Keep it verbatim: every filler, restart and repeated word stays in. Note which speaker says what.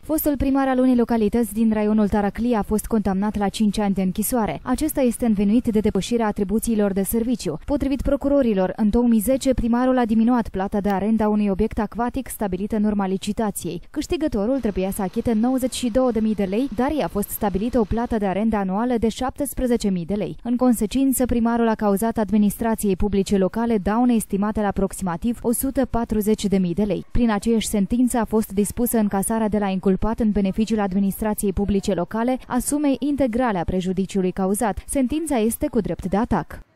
Speaker 1: Fostul primar al unei localități din raionul Taraclia a fost condamnat la cinci ani de închisoare. Acesta este învinuit de depășirea atribuțiilor de serviciu. Potrivit procurorilor, în două mii zece, primarul a diminuat plata de arendă a unui obiect acvatic stabilită în urma licitației. Câștigătorul trebuia să achite nouăzeci și două de mii de lei, dar i-a fost stabilită o plată de arendă anuală de șaptesprezece mii de lei. În consecință, primarul a cauzat administrației publice locale daune estimate la aproximativ o sută patruzeci de mii de lei. Prin aceeași sentință a fost dispusă încasarea de la inculpat în beneficiul administrației publice locale a sumei integrale a prejudiciului cauzat. Sentința este cu drept de atac.